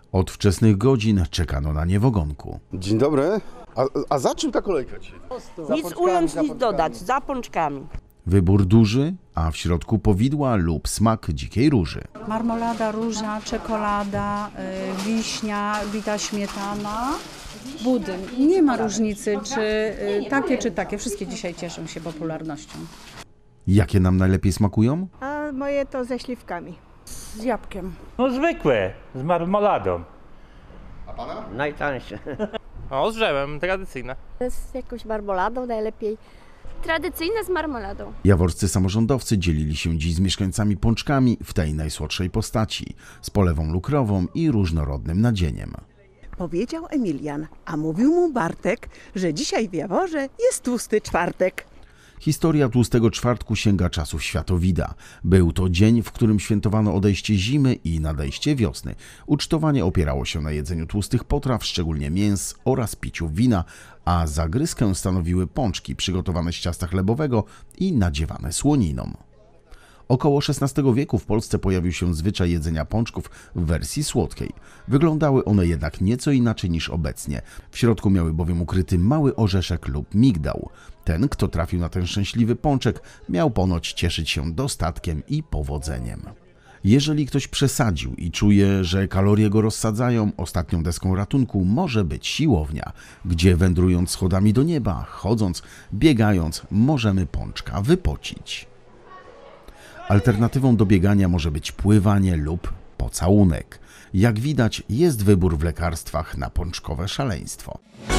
Od wczesnych godzin czekano na nie w ogonku. Dzień dobry. A za czym ta kolejka dzisiaj? Nic ująć, nic dodać, za pączkami. Wybór duży, a w środku powidła lub smak dzikiej róży. Marmolada, róża, czekolada, wiśnia, bita śmietana, budyń. Nie ma różnicy, czy takie. Wszystkie dzisiaj cieszą się popularnością. Jakie nam najlepiej smakują? A moje to ze śliwkami. Z jabłkiem. No zwykłe, z marmoladą. Najtańsze. O, z drzewem, tradycyjne. Z jakąś marmoladą najlepiej. Tradycyjne z marmoladą. Jaworscy samorządowcy dzielili się dziś z mieszkańcami pączkami w tej najsłodszej postaci, z polewą lukrową i różnorodnym nadzieniem. Powiedział Emilian, a mówił mu Bartek, że dzisiaj w Jaworze jest tłusty czwartek. Historia Tłustego Czwartku sięga czasów światowida. Był to dzień, w którym świętowano odejście zimy i nadejście wiosny. Ucztowanie opierało się na jedzeniu tłustych potraw, szczególnie mięs oraz piciu wina, a zagryzkę stanowiły pączki przygotowane z ciasta chlebowego i nadziewane słoniną. Około XVI wieku w Polsce pojawił się zwyczaj jedzenia pączków w wersji słodkiej. Wyglądały one jednak nieco inaczej niż obecnie. W środku miały bowiem ukryty mały orzeszek lub migdał. Ten, kto trafił na ten szczęśliwy pączek, miał ponoć cieszyć się dostatkiem i powodzeniem. Jeżeli ktoś przesadził i czuje, że kalorie go rozsadzają, ostatnią deską ratunku może być siłownia, gdzie wędrując schodami do nieba, chodząc, biegając, możemy pączka wypocić. Alternatywą do biegania może być pływanie lub pocałunek. Jak widać, jest wybór w lekarstwach na pączkowe szaleństwo.